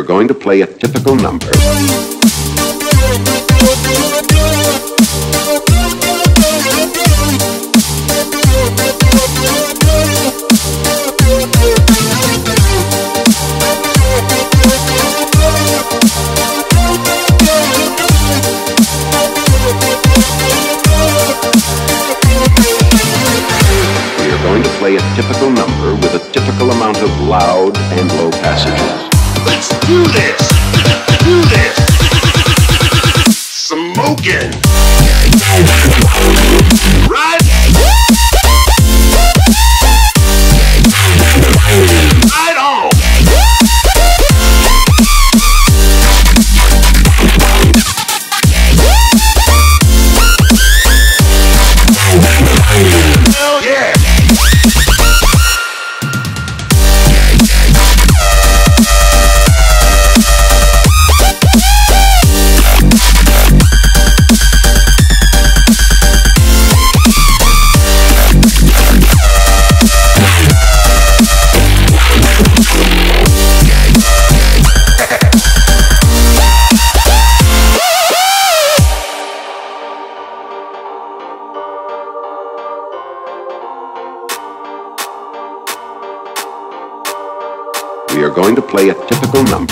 going to play a typical number. We are going to play a typical number with a typical amount of loud and low passages. Let's do this! Do this! Smoking! Right? Right on! Hell yeah! We are going to play a typical number.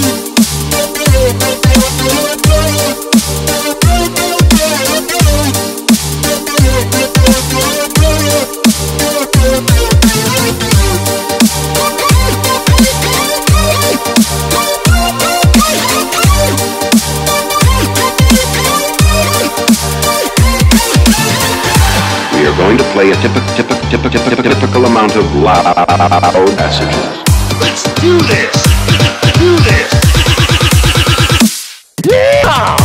We are going to play a typical amount of loud passages. Let's do this! Do this! Yeah!